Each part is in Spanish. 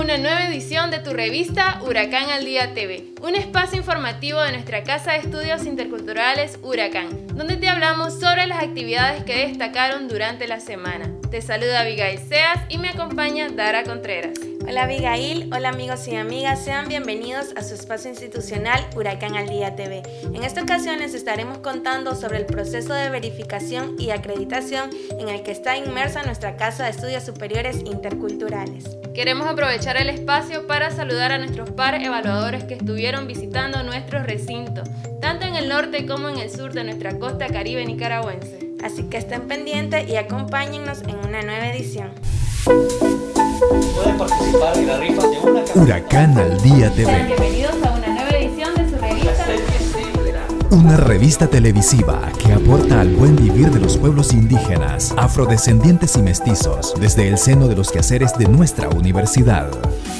una nueva edición de tu revista Huracán al Día TV, un espacio informativo de nuestra Casa de Estudios Interculturales Huracán, donde te hablamos sobre las actividades que destacaron durante la semana. Te saluda Abigail Seas y me acompaña Dara Contreras. Hola Abigail, hola amigos y amigas, sean bienvenidos a su espacio institucional Huracán al Día TV. En esta ocasión les estaremos contando sobre el proceso de verificación y acreditación en el que está inmersa nuestra Casa de Estudios Superiores Interculturales. Queremos aprovechar el espacio para saludar a nuestros pares evaluadores que estuvieron visitando nuestro recinto, tanto en el norte como en el sur de nuestra costa caribe nicaragüense. Así que estén pendientes y acompáñennos en una nueva edición. Pueden participar en la rifa de una Huracán al Día TV. Sean bienvenidos a una nueva edición de su revista. Una revista televisiva que aporta al buen vivir de los pueblos indígenas, afrodescendientes y mestizos, desde el seno de los quehaceres de nuestra universidad.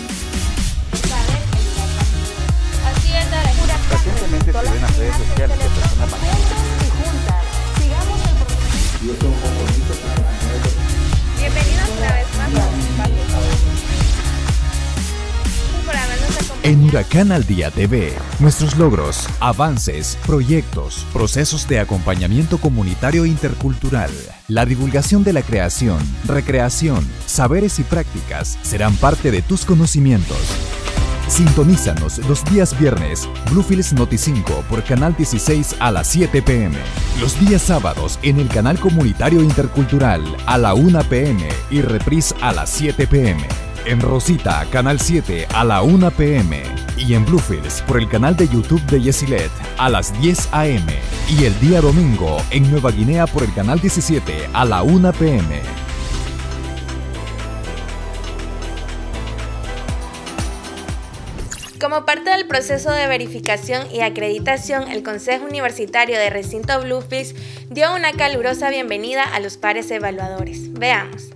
Así es, Dara. Recientemente se ven en las redes sociales de personas Bienvenidos una vez más a En Huracán al Día TV, nuestros logros, avances, proyectos, procesos de acompañamiento comunitario e intercultural, la divulgación de la creación, recreación, saberes y prácticas serán parte de tus conocimientos. Sintonízanos los días viernes, Bluefields Noti 5 por Canal 16 a las 7 p.m. Los días sábados en el Canal Comunitario Intercultural a la 1 p.m. y reprise a las 7 p.m. En Rosita, Canal 7 a la 1 p.m. y en Bluefields por el canal de YouTube de Yesilet a las 10 a.m. y el día domingo en Nueva Guinea por el Canal 17 a la 1 p.m. Como parte del proceso de verificación y acreditación, el Consejo Universitario de Recinto Bluefields dio una calurosa bienvenida a los pares evaluadores. Veamos.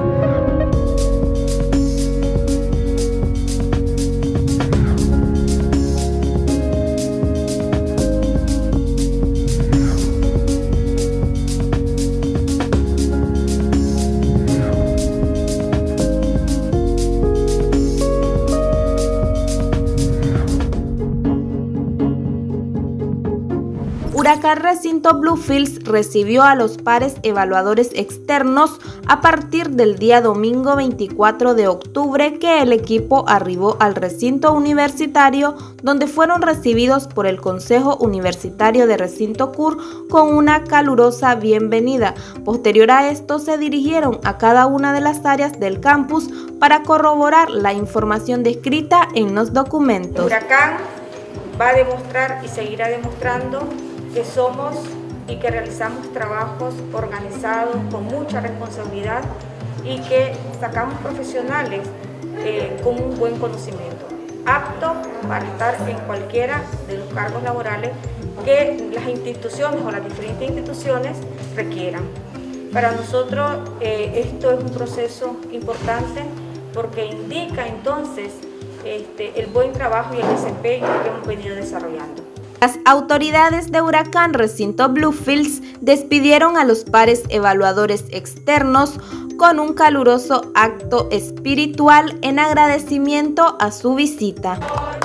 Huracán Recinto Bluefields recibió a los pares evaluadores externos a partir del día domingo 24 de octubre que el equipo arribó al recinto universitario, donde fueron recibidos por el Consejo Universitario de Recinto CUR con una calurosa bienvenida. Posterior a esto se dirigieron a cada una de las áreas del campus para corroborar la información descrita en los documentos. Huracán va a demostrar y seguirá demostrando que somos y que realizamos trabajos organizados con mucha responsabilidad y que sacamos profesionales con un buen conocimiento, apto para estar en cualquiera de los cargos laborales que las instituciones o las diferentes instituciones requieran. Para nosotros esto es un proceso importante porque indica entonces el buen trabajo y el desempeño que hemos venido desarrollando. Las autoridades de Huracán Recinto Bluefields despidieron a los pares evaluadores externos con un caluroso acto espiritual en agradecimiento a su visita.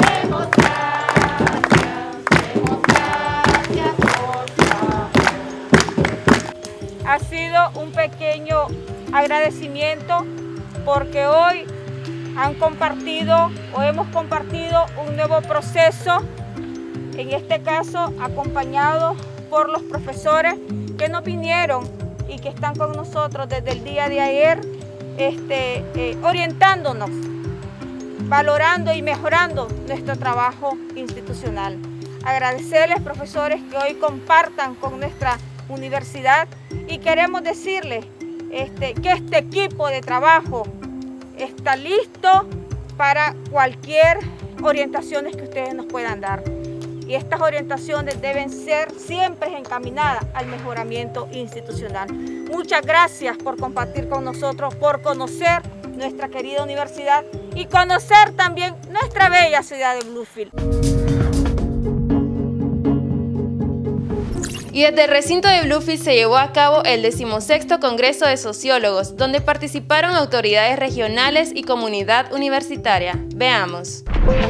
Ha sido un pequeño agradecimiento porque hoy han compartido o hemos compartido un nuevo proceso, en este caso acompañados por los profesores que nos vinieron y que están con nosotros desde el día de ayer, orientándonos, valorando y mejorando nuestro trabajo institucional. Agradecerles, profesores, que hoy compartan con nuestra universidad y queremos decirles que este equipo de trabajo está listo para cualquier orientaciones que ustedes nos puedan dar. Y estas orientaciones deben ser siempre encaminadas al mejoramiento institucional. Muchas gracias por compartir con nosotros, por conocer nuestra querida universidad y conocer también nuestra bella ciudad de Bluefields. Y desde el recinto de Bluefields se llevó a cabo el 16º Congreso de Sociólogos, donde participaron autoridades regionales y comunidad universitaria. Veamos.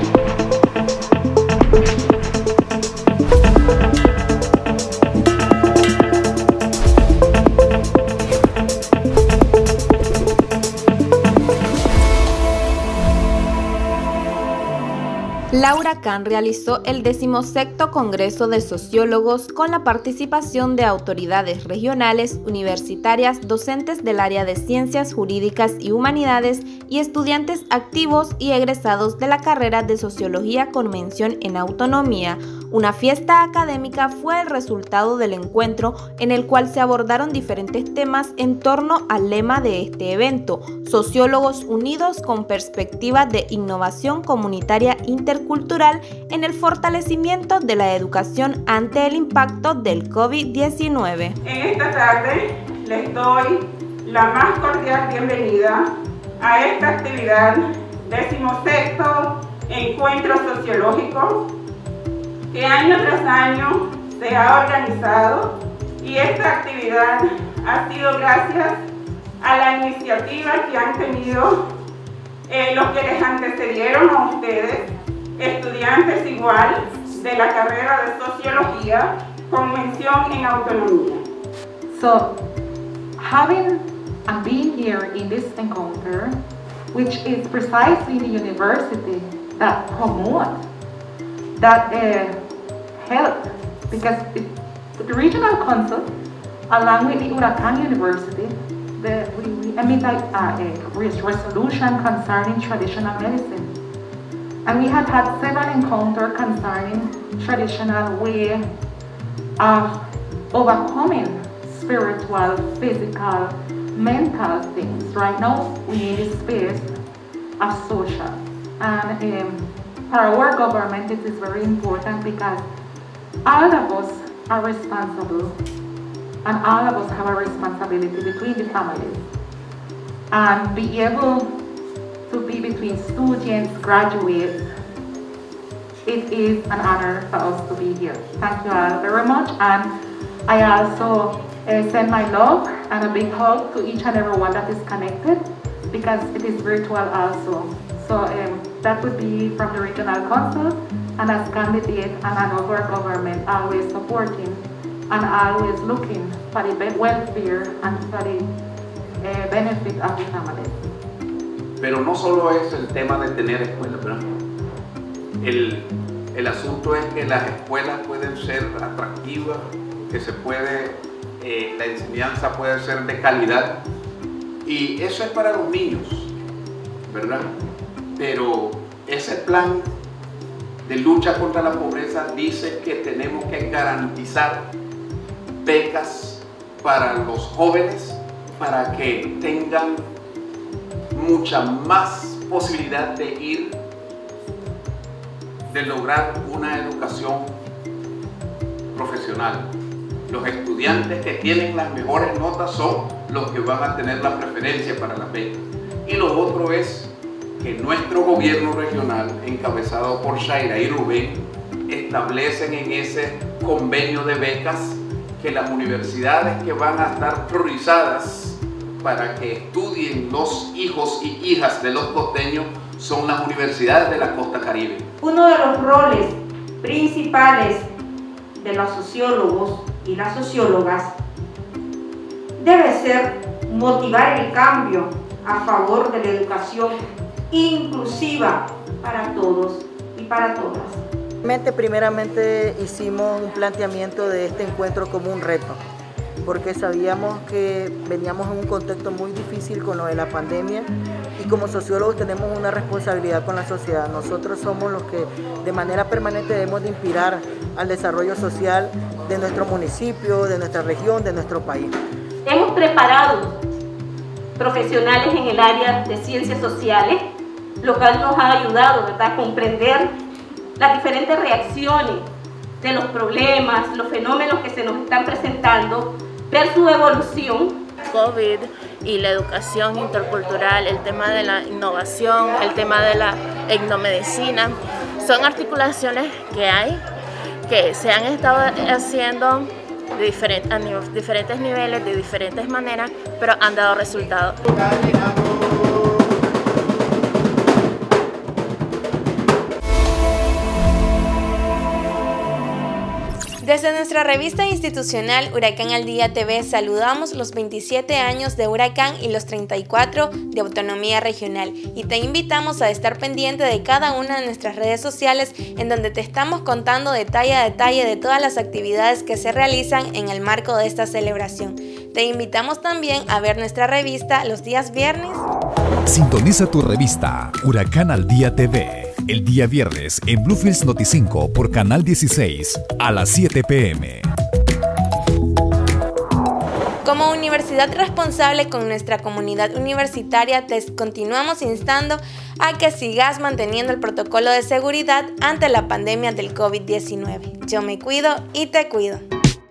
La Huracán realizó el 16º Congreso de Sociólogos con la participación de autoridades regionales, universitarias, docentes del área de Ciencias Jurídicas y Humanidades y estudiantes activos y egresados de la carrera de Sociología con mención en Autonomía. Una fiesta académica fue el resultado del encuentro en el cual se abordaron diferentes temas en torno al lema de este evento: Sociólogos unidos con perspectiva de innovación comunitaria intercultural en el fortalecimiento de la educación ante el impacto del COVID-19. En esta tarde les doy la más cordial bienvenida a esta actividad 16º Encuentro Sociológico que año tras año se ha organizado, y esta actividad ha sido gracias a la iniciativa que han tenido los que les antecedieron a ustedes, estudiantes igual de la carrera de Sociología con mención en Autonomía. So, having and being here in this encounter, which is precisely the university that promotes that help, because the regional council, along with the Huracán University, we emit a resolution concerning traditional medicine. And we have had several encounters concerning traditional way of overcoming spiritual, physical, mental things. Right now, we need a space of social. And for our government, it is very important because all of us are responsible, and all of us have a responsibility between the families. And be able to be between students, graduates, it is an honor for us to be here. Thank you all very much. And I also send my love and a big hug to each and every one that is connected, because it is virtual also. So that would be from the Regional Council, and as candidate and our government, always supporting and always looking for the welfare and for the benefit of the family. Pero no solo es el tema de tener escuelas, ¿verdad? El asunto es que las escuelas pueden ser atractivas, que se puede, la enseñanza puede ser de calidad, y eso es para los niños, ¿verdad? Pero ese plan de lucha contra la pobreza dice que tenemos que garantizar becas para los jóvenes para que tengan mucha más posibilidad de lograr una educación profesional. Los estudiantes que tienen las mejores notas son los que van a tener la preferencia para las becas. Y lo otro es que nuestro gobierno regional, encabezado por Shaira y Rubén, establecen en ese convenio de becas que las universidades que van a estar priorizadas para que estudien los hijos y hijas de los costeños son las universidades de la costa caribe. Uno de los roles principales de los sociólogos y las sociólogas debe ser motivar el cambio a favor de la educación inclusiva para todos y para todas. Primeramente hicimos un planteamiento de este encuentro como un reto, porque sabíamos que veníamos en un contexto muy difícil con lo de la pandemia, y como sociólogos tenemos una responsabilidad con la sociedad. Nosotros somos los que de manera permanente debemos de inspirar al desarrollo social de nuestro municipio, de nuestra región, de nuestro país. Hemos preparado profesionales en el área de ciencias sociales, lo cual nos ha ayudado, ¿verdad?, a comprender las diferentes reacciones de los problemas, los fenómenos que se nos están presentando, ver su evolución. COVID y la educación intercultural, el tema de la innovación, el tema de la etnomedicina, son articulaciones que se han estado haciendo diferentes niveles, de diferentes maneras, pero han dado resultados. Desde nuestra revista institucional Huracán al Día TV saludamos los 27 años de Huracán y los 34 de Autonomía Regional y te invitamos a estar pendiente de cada una de nuestras redes sociales en donde te estamos contando detalle a detalle de todas las actividades que se realizan en el marco de esta celebración. Te invitamos también a ver nuestra revista los días viernes. Sintoniza tu revista Huracán al Día TV el día viernes en Bluefields Noti5 por Canal 16 a las 7 p.m. Como universidad responsable con nuestra comunidad universitaria, te continuamos instando a que sigas manteniendo el protocolo de seguridad ante la pandemia del COVID-19. Yo me cuido y te cuido.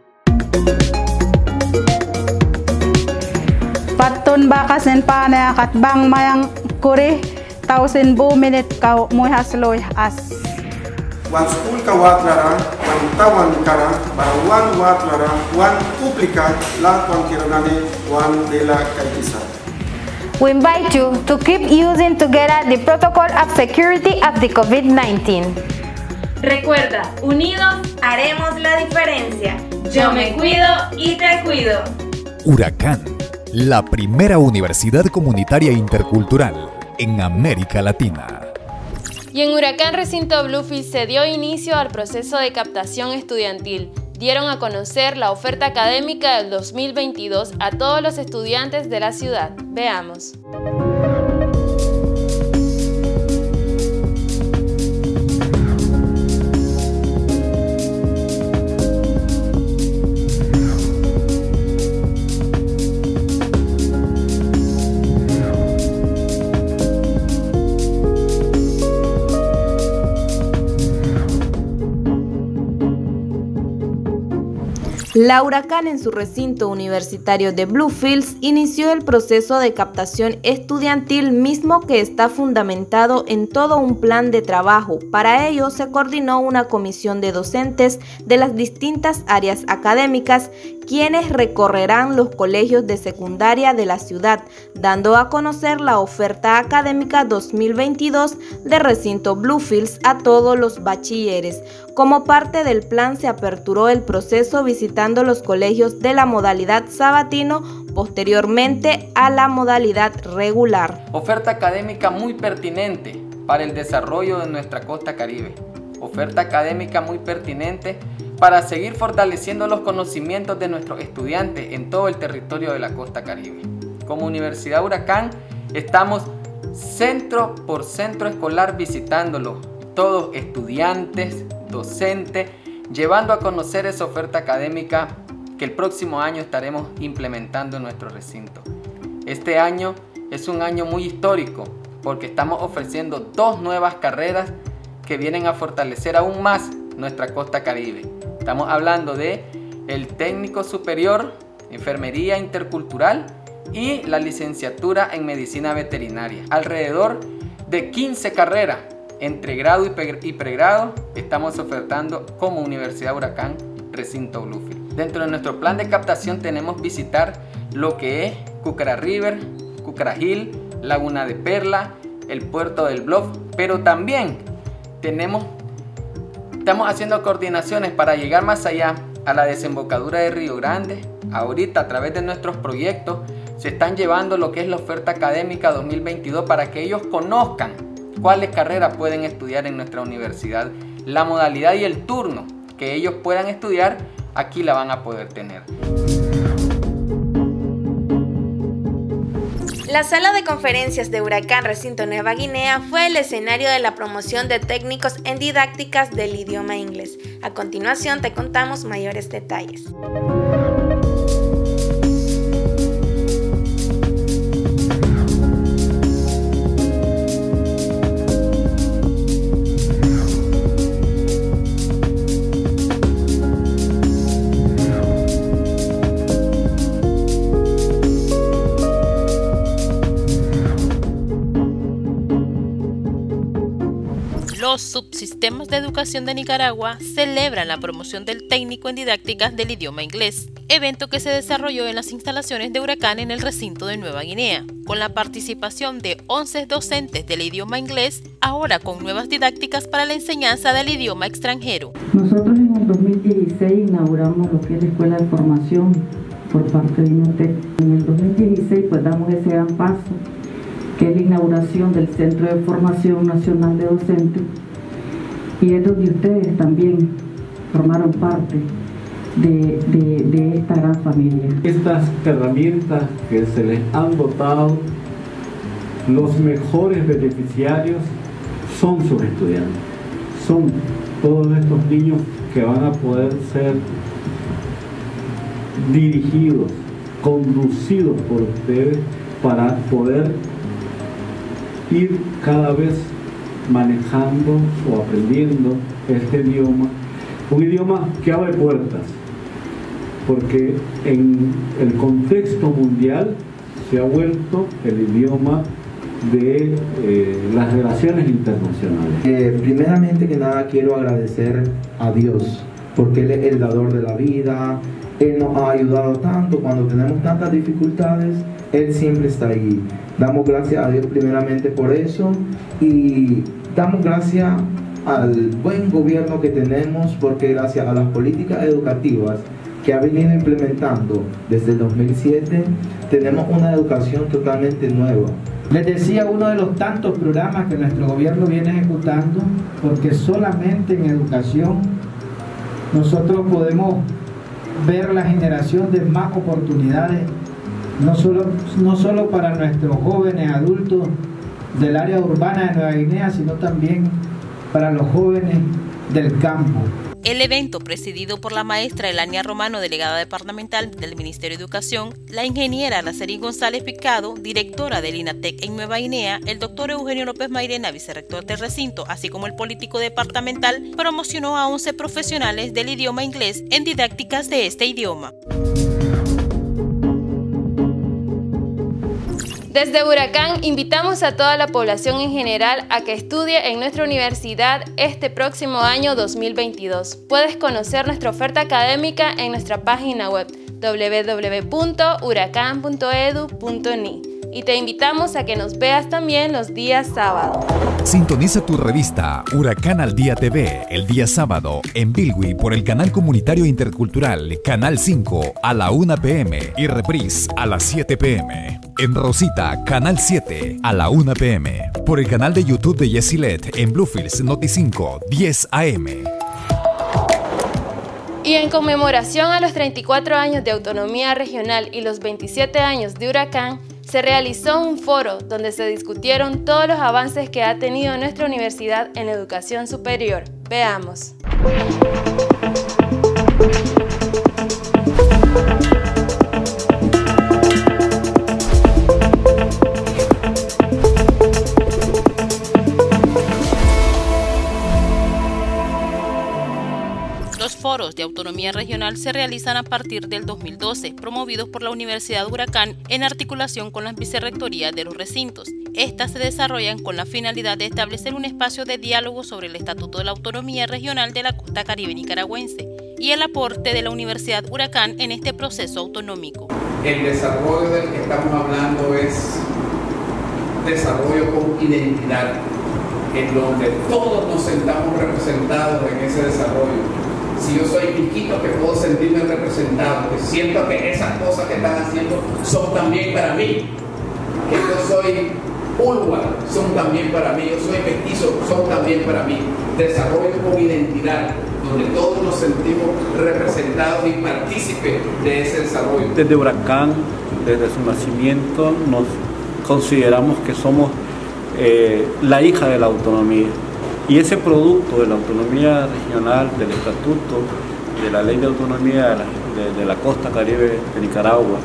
Patun bakasen pana katbang mayang kuri tausen bu minute kau muhas loy as. Wan school ka watlara, wan tawan kara, wan watlara, wan publica la wan kiranane, wan de la kaitisa. We invite you to keep using together the protocol of security of the COVID-19. Recuerda, unidos haremos la diferencia. Yo me cuido y te cuido. Huracán, la primera universidad comunitaria intercultural en América Latina. Y en Huracán Recinto Bluefields se dio inicio al proceso de captación estudiantil. Dieron a conocer la oferta académica del 2022 a todos los estudiantes de la ciudad. Veamos. La Huracán en su recinto universitario de Bluefields inició el proceso de captación estudiantil mismo que está fundamentado en todo un plan de trabajo. Para ello se coordinó una comisión de docentes de las distintas áreas académicas quienes recorrerán los colegios de secundaria de la ciudad, dando a conocer la oferta académica 2022 de recinto Bluefields a todos los bachilleres. Como parte del plan se aperturó el proceso visitando los colegios de la modalidad sabatino, posteriormente a la modalidad regular. Oferta académica muy pertinente para el desarrollo de nuestra costa caribe. Oferta académica muy pertinente para seguir fortaleciendo los conocimientos de nuestros estudiantes en todo el territorio de la costa caribe. Como Universidad Huracán estamos centro por centro escolar visitándolo, todos estudiantes, docentes, llevando a conocer esa oferta académica que el próximo año estaremos implementando en nuestro recinto. Este año es un año muy histórico porque estamos ofreciendo 2 nuevas carreras que vienen a fortalecer aún más nuestra costa caribe. Estamos hablando de el técnico superior, enfermería intercultural y la licenciatura en medicina veterinaria. Alrededor de 15 carreras entre grado y pregrado estamos ofertando como Universidad Huracán Recinto Bluefields. Dentro de nuestro plan de captación tenemos visitar lo que es Cúcara River, Cúcara Hill, Laguna de Perla, el puerto del Bluff, pero también estamos haciendo coordinaciones para llegar más allá a la desembocadura de Río Grande. Ahorita a través de nuestros proyectos se están llevando lo que es la oferta académica 2022 para que ellos conozcan cuáles carreras pueden estudiar en nuestra universidad. La modalidad y el turno que ellos puedan estudiar, aquí la van a poder tener. La sala de conferencias de Huracán Recinto Nueva Guinea fue el escenario de la promoción de técnicos en didácticas del idioma inglés. A continuación te contamos mayores detalles. Los Subsistemas de Educación de Nicaragua celebran la promoción del técnico en didácticas del idioma inglés, evento que se desarrolló en las instalaciones de Huracán en el recinto de Nueva Guinea, con la participación de 11 docentes del idioma inglés, ahora con nuevas didácticas para la enseñanza del idioma extranjero. Nosotros en el 2016 inauguramos lo que es la Escuela de Formación por parte de INOTEC. En el 2016 pues damos ese gran paso, que es la inauguración del Centro de Formación Nacional de Docentes, y es donde ustedes también formaron parte de esta gran familia. Estas herramientas que se les han dotado, los mejores beneficiarios son sus estudiantes, son todos estos niños que van a poder ser dirigidos, conducidos por ustedes para poder ir cada vez manejando o aprendiendo este idioma, un idioma que abre puertas, porque en el contexto mundial se ha vuelto el idioma de las relaciones internacionales. Primeramente que nada quiero agradecer a Dios, porque Él es el dador de la vida. Él nos ha ayudado tanto cuando tenemos tantas dificultades. Él siempre está ahí. Damos gracias a Dios primeramente por eso, y damos gracias al buen gobierno que tenemos, porque gracias a las políticas educativas que ha venido implementando desde el 2007, tenemos una educación totalmente nueva. Les decía, uno de los tantos programas que nuestro gobierno viene ejecutando, porque solamente en educación nosotros podemos ver la generación de más oportunidades, no solo para nuestros jóvenes adultos del área urbana de Nueva Guinea, sino también para los jóvenes del campo. El evento, presidido por la maestra Elania Romano, delegada departamental del Ministerio de Educación, la ingeniera Araceli González Picado, directora del INATEC en Nueva Guinea, el doctor Eugenio López Mairena, vicerrector del recinto, así como el político departamental, promocionó a 11 profesionales del idioma inglés en didácticas de este idioma. Desde Huracán invitamos a toda la población en general a que estudie en nuestra universidad este próximo año 2022. Puedes conocer nuestra oferta académica en nuestra página web www.huracan.edu.ni y te invitamos a que nos veas también los días sábados. Sintoniza tu revista Huracán al Día TV el día sábado en Bilwi por el canal comunitario intercultural Canal 5 a la 1 p.m. y reprise a las 7 p.m. En Rosita, Canal 7 a la 1 p.m. por el canal de YouTube de Yesilet en Bluefields Noti 5 10 a.m. Y en conmemoración a los 34 años de autonomía regional y los 27 años de Huracán, se realizó un foro donde se discutieron todos los avances que ha tenido nuestra universidad en la educación superior. Veamos. Los foros de autonomía regional se realizan a partir del 2012, promovidos por la Universidad Huracán en articulación con las vicerrectorías de los recintos. Estas se desarrollan con la finalidad de establecer un espacio de diálogo sobre el Estatuto de la Autonomía Regional de la Costa Caribe nicaragüense y el aporte de la Universidad Huracán en este proceso autonómico. El desarrollo del que estamos hablando es desarrollo con identidad, en donde todos nos sentamos representados en ese desarrollo. Si yo soy Quiquito, que puedo sentirme representado, que siento que esas cosas que están haciendo son también para mí, que yo soy Ulwa, son también para mí, yo soy mestizo, son también para mí. Desarrollo con identidad, donde todos nos sentimos representados y partícipes de ese desarrollo. Desde Huracán, desde su nacimiento, nos consideramos que somos la hija de la autonomía. Y ese producto de la autonomía regional, del estatuto, de la ley de autonomía de la costa caribe de Nicaragua,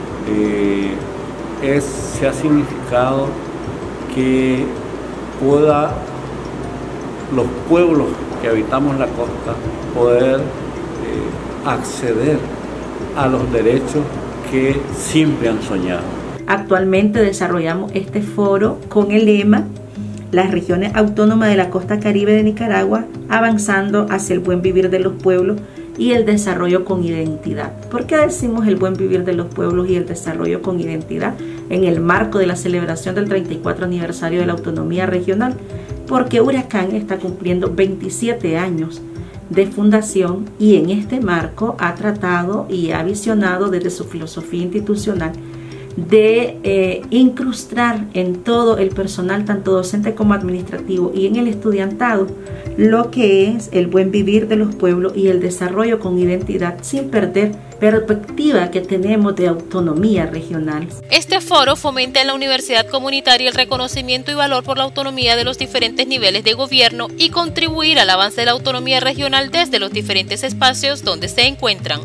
se ha significado que pueda los pueblos que habitamos la costa poder acceder a los derechos que siempre han soñado. Actualmente desarrollamos este foro con el lema las regiones autónomas de la costa caribe de Nicaragua, avanzando hacia el buen vivir de los pueblos y el desarrollo con identidad. ¿Por qué decimos el buen vivir de los pueblos y el desarrollo con identidad en el marco de la celebración del 34 aniversario de la autonomía regional? Porque Huracán está cumpliendo 27 años de fundación y en este marco ha tratado y ha visionado desde su filosofía institucional de incrustar en todo el personal, tanto docente como administrativo, y en el estudiantado, lo que es el buen vivir de los pueblos y el desarrollo con identidad, sin perder perspectiva que tenemos de autonomía regional. Este foro fomenta en la universidad comunitaria el reconocimiento y valor por la autonomía de los diferentes niveles de gobierno y contribuir al avance de la autonomía regional desde los diferentes espacios donde se encuentran.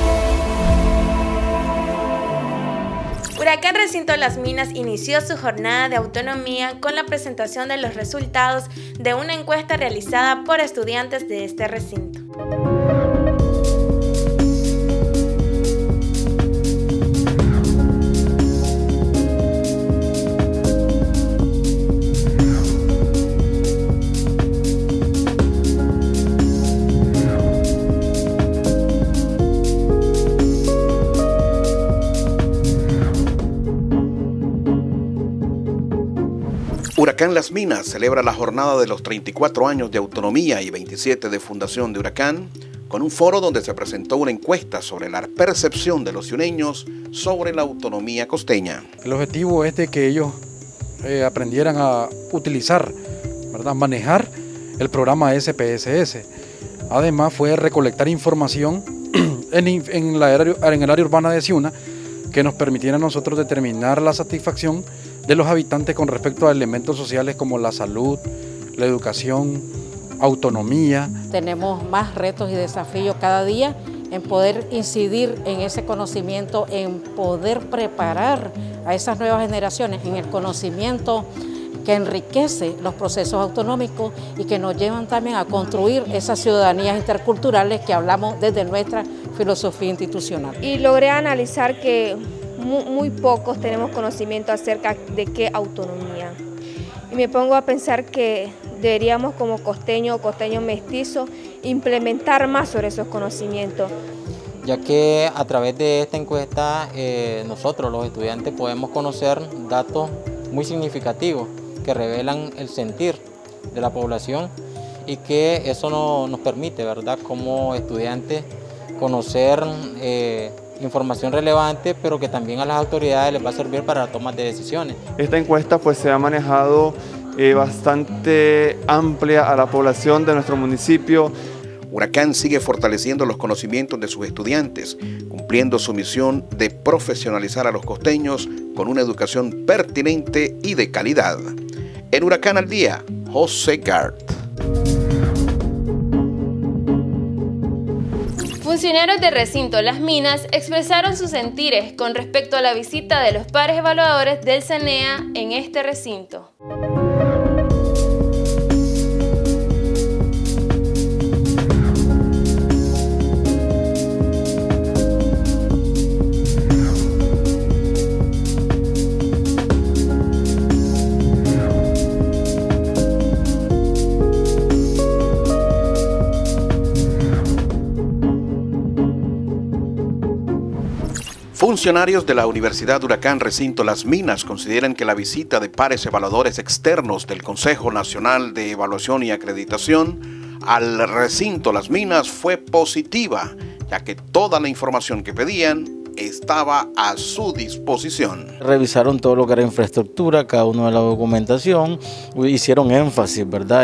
Huracán Recinto Las Minas inició su jornada de autonomía con la presentación de los resultados de una encuesta realizada por estudiantes de este recinto. Huracán Las Minas celebra la jornada de los 34 años de autonomía y 27 de fundación de Huracán con un foro donde se presentó una encuesta sobre la percepción de los ciuneños sobre la autonomía costeña. El objetivo es de que ellos aprendieran a utilizar, ¿verdad?, manejar el programa SPSS. Además fue recolectar información en el área urbana de Ciuna que nos permitiera a nosotros determinar la satisfacción de los habitantes con respecto a elementos sociales como la salud, la educación, autonomía. Tenemos más retos y desafíos cada día en poder incidir en ese conocimiento, en poder preparar a esas nuevas generaciones en el conocimiento que enriquece los procesos autonómicos y que nos llevan también a construir esas ciudadanías interculturales que hablamos desde nuestra filosofía institucional. Y logré analizar que muy pocos tenemos conocimiento acerca de qué autonomía. Y me pongo a pensar que deberíamos como costeño o costeño mestizo implementar más sobre esos conocimientos. Ya que a través de esta encuesta nosotros los estudiantes podemos conocer datos muy significativos que revelan el sentir de la población y que eso nos permite, ¿verdad?, como estudiantes conocer información relevante, pero que también a las autoridades les va a servir para la toma de decisiones. Esta encuesta pues se ha manejado bastante amplia a la población de nuestro municipio. Huracán sigue fortaleciendo los conocimientos de sus estudiantes, cumpliendo su misión de profesionalizar a los costeños con una educación pertinente y de calidad. En Huracán al Día, José Gart. Funcionarios de Recinto Las Minas expresaron sus sentires con respecto a la visita de los pares evaluadores del CNEA en este recinto. Funcionarios de la Universidad Huracán Recinto Las Minas consideran que la visita de pares evaluadores externos del Consejo Nacional de Evaluación y Acreditación al Recinto Las Minas fue positiva, ya que toda la información que pedían estaba a su disposición. Revisaron todo lo que era infraestructura, cada uno de la documentación, hicieron énfasis, ¿verdad?,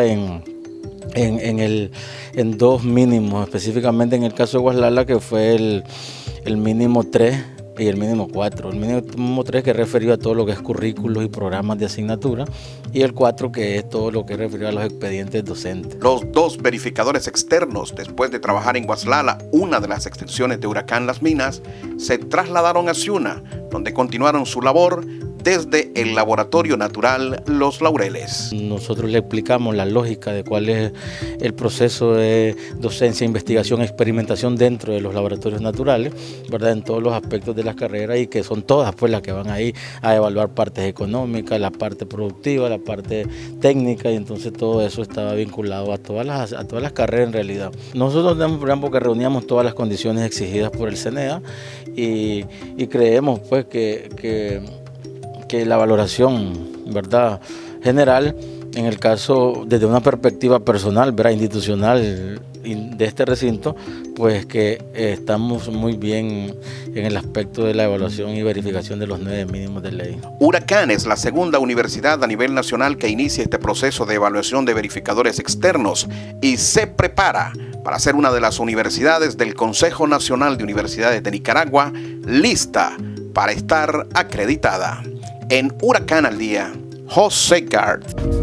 en dos mínimos, específicamente en el caso de Guaslala, que fue el mínimo 3 y el mínimo 4. El mínimo 3 que referió a todo lo que es currículos y programas de asignatura, y el 4 que es todo lo que referió a los expedientes docentes. Los dos verificadores externos, después de trabajar en Guaslala, una de las extensiones de Huracán Las Minas, se trasladaron a Ciuna, donde continuaron su labor desde el Laboratorio Natural Los Laureles. Nosotros le explicamos la lógica de cuál es el proceso de docencia, investigación, experimentación dentro de los laboratorios naturales, ¿verdad? En todos los aspectos de las carreras, y que son todas pues las que van ahí a evaluar partes económicas, la parte productiva, la parte técnica, y entonces todo eso estaba vinculado a todas las carreras en realidad. Nosotros tenemos un programa porque reuníamos todas las condiciones exigidas por el CNEA y creemos pues que la valoración, ¿verdad?, general, en el caso desde una perspectiva personal, ¿verdad?, institucional de este recinto, pues que estamos muy bien en el aspecto de la evaluación y verificación de los 9 mínimos de ley. Huracán es la segunda universidad a nivel nacional que inicia este proceso de evaluación de verificadores externos y se prepara para ser una de las universidades del Consejo Nacional de Universidades de Nicaragua, lista para estar acreditada. En Huracán al Día, José Gard.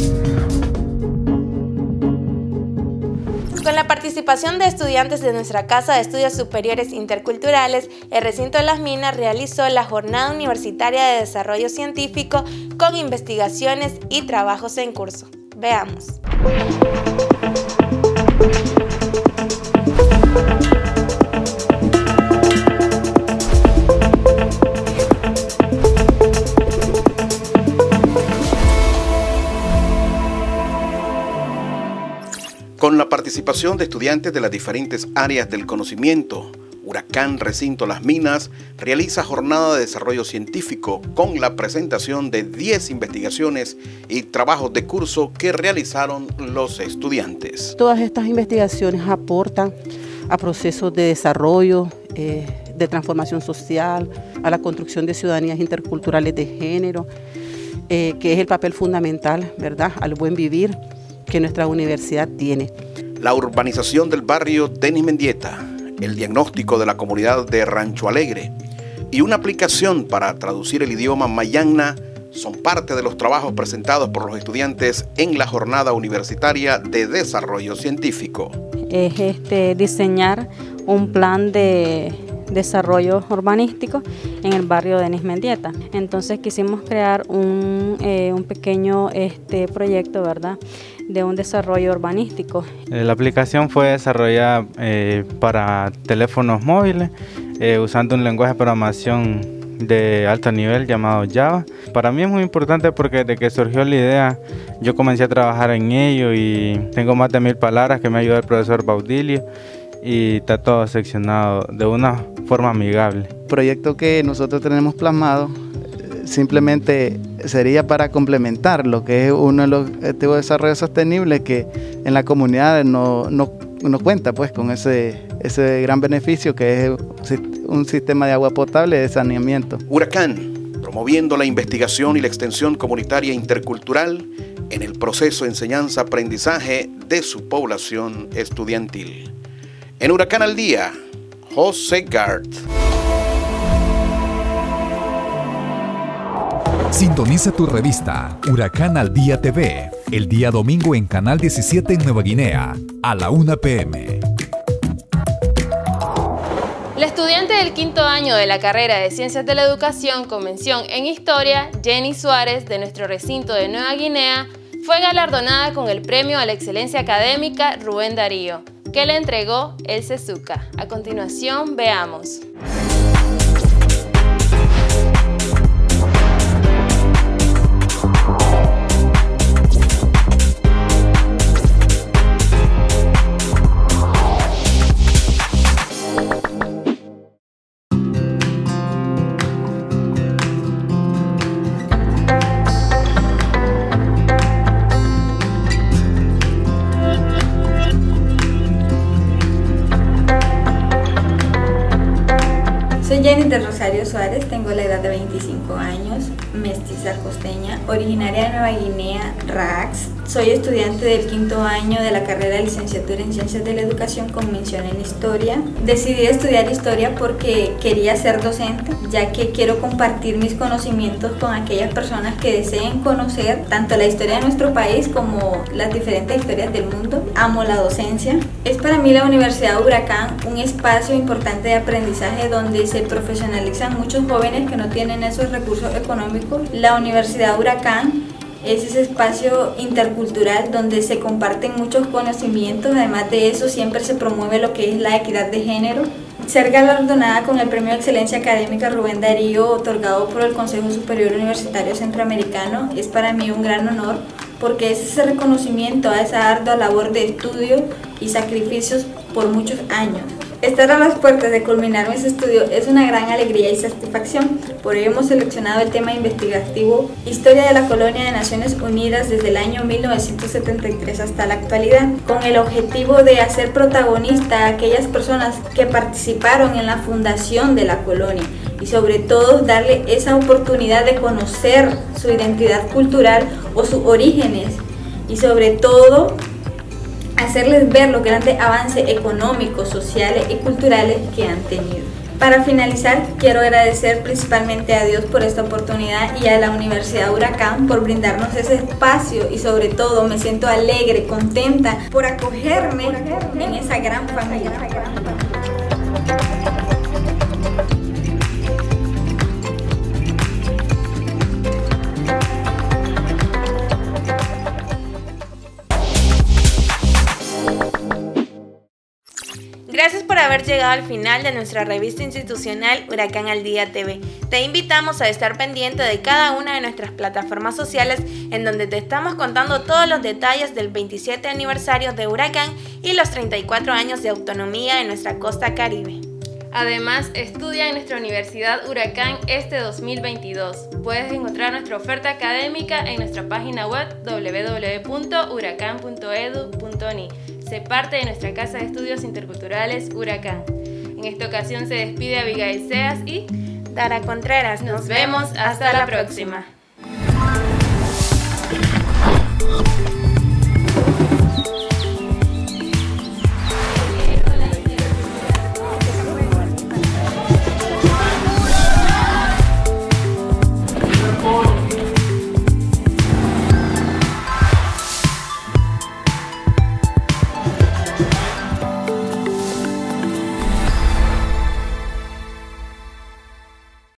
Con la participación de estudiantes de nuestra Casa de Estudios Superiores Interculturales, el recinto de Las Minas realizó la Jornada Universitaria de Desarrollo Científico con investigaciones y trabajos en curso. Veamos. Con la participación de estudiantes de las diferentes áreas del conocimiento, Huracán Recinto Las Minas realiza jornada de desarrollo científico con la presentación de 10 investigaciones y trabajos de curso que realizaron los estudiantes. Todas estas investigaciones aportan a procesos de desarrollo, de transformación social, a la construcción de ciudadanías interculturales de género, que es el papel fundamental, ¿verdad?, al buen vivir que nuestra universidad tiene. La urbanización del barrio Denis Mendieta, el diagnóstico de la comunidad de Rancho Alegre y una aplicación para traducir el idioma mayangna son parte de los trabajos presentados por los estudiantes en la Jornada Universitaria de Desarrollo Científico. Es diseñar un plan de desarrollo urbanístico en el barrio Denis Mendieta. Entonces quisimos crear un pequeño proyecto, ¿verdad?, de un desarrollo urbanístico. La aplicación fue desarrollada para teléfonos móviles usando un lenguaje de programación de alto nivel llamado Java. Para mí es muy importante porque desde que surgió la idea yo comencé a trabajar en ello y tengo más de 1000 palabras que me ayudó el profesor Baudilio y está todo seccionado de una forma amigable. El proyecto que nosotros tenemos plasmado simplemente sería para complementar lo que es uno de los objetivos de desarrollo sostenible, que en la comunidad no cuenta pues con ese gran beneficio que es un sistema de agua potable y de saneamiento. Huracán, promoviendo la investigación y la extensión comunitaria intercultural en el proceso de enseñanza-aprendizaje de su población estudiantil. En Huracán al Día, José Gard. Sintoniza tu revista Huracán al Día TV, el día domingo en Canal 17 en Nueva Guinea, a la 1 p.m. La estudiante del 5º año de la carrera de Ciencias de la Educación con mención en Historia, Jenny Suárez, de nuestro recinto de Nueva Guinea, fue galardonada con el Premio a la Excelencia Académica Rubén Darío, que le entregó el CESUCA. A continuación, veamos. Soy Jenny del Rosario Suárez, tengo la edad de 25 años, mestiza costeña, originaria de Nueva Guinea, RAX. Soy estudiante del 5º año de la carrera de licenciatura en Ciencias de la Educación con mención en Historia. Decidí estudiar Historia porque quería ser docente, ya que quiero compartir mis conocimientos con aquellas personas que deseen conocer tanto la historia de nuestro país como las diferentes historias del mundo. Amo la docencia. Es para mí la Universidad Huracán un espacio importante de aprendizaje donde se profesionaliza institucionalizan muchos jóvenes que no tienen esos recursos económicos. La Universidad Huracán es ese espacio intercultural donde se comparten muchos conocimientos. Además de eso, siempre se promueve lo que es la equidad de género. Ser galardonada con el Premio de Excelencia Académica Rubén Darío, otorgado por el Consejo Superior Universitario Centroamericano, es para mí un gran honor, porque es ese reconocimiento a esa ardua labor de estudio y sacrificios por muchos años. Estar a las puertas de culminar mis estudios es una gran alegría y satisfacción. Por ello hemos seleccionado el tema investigativo Historia de la Colonia de Naciones Unidas desde el año 1973 hasta la actualidad, con el objetivo de hacer protagonista a aquellas personas que participaron en la fundación de la colonia y sobre todo darle esa oportunidad de conocer su identidad cultural o sus orígenes y sobre todo hacerles ver los grandes avances económicos, sociales y culturales que han tenido. Para finalizar, quiero agradecer principalmente a Dios por esta oportunidad y a la Universidad Huracán por brindarnos ese espacio y sobre todo me siento alegre, contenta por acogerme en esa gran familia. Gracias por haber llegado al final de nuestra revista institucional Huracán al Día TV. Te invitamos a estar pendiente de cada una de nuestras plataformas sociales en donde te estamos contando todos los detalles del 27 aniversario de Huracán y los 34 años de autonomía en nuestra costa caribe. Además, estudia en nuestra Universidad Huracán este 2022. Puedes encontrar nuestra oferta académica en nuestra página web www.huracan.edu.ni. Sé parte de nuestra Casa de Estudios Interculturales Huracán. En esta ocasión se despide Abigail Seas y Dara Contreras. Nos vemos hasta la próxima.